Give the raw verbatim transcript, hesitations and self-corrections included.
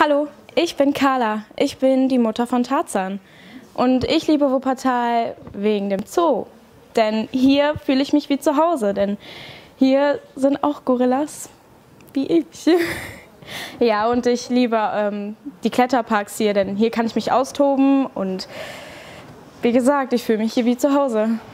Hallo, ich bin Carla. Ich bin die Mutter von Tarzan. Und ich liebe Wuppertal wegen dem Zoo. Denn hier fühle ich mich wie zu Hause. Denn hier sind auch Gorillas wie ich. Ja, und ich liebe ähm, die Kletterparks hier, denn hier kann ich mich austoben. Und wie gesagt, ich fühle mich hier wie zu Hause.